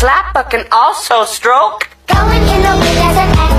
slap but can also stroke. Going in the wind as an